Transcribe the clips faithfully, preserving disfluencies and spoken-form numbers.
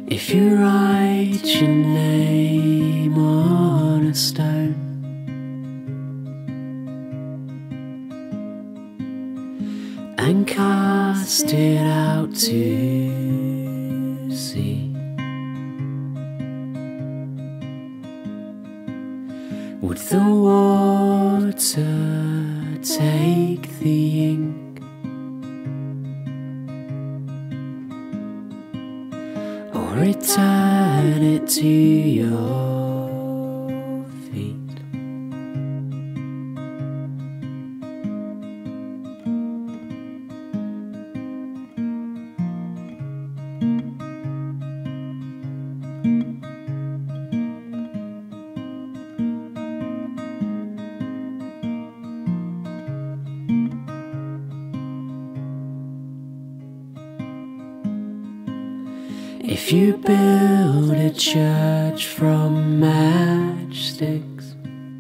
If you write your name on a stone and cast it out to sea, would the water take the ink or return it to your feet? If you build a church from matchsticks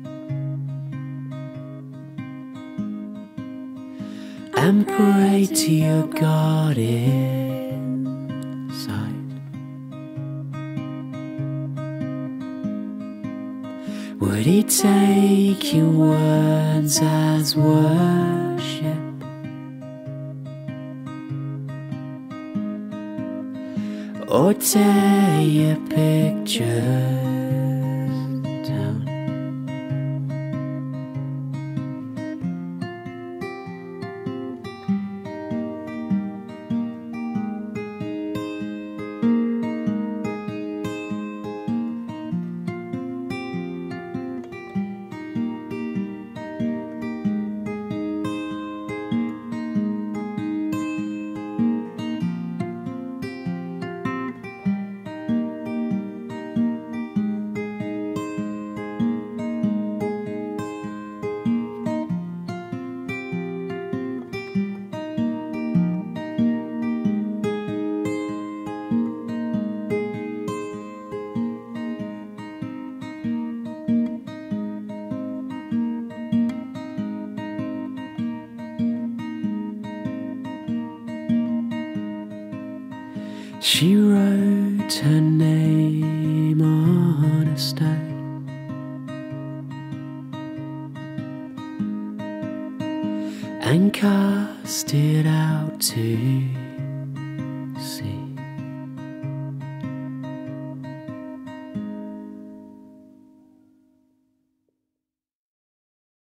and pray to your God inside, would He take your words as worship? Or tear your pictures down? She wrote her name on a stone and cast it out to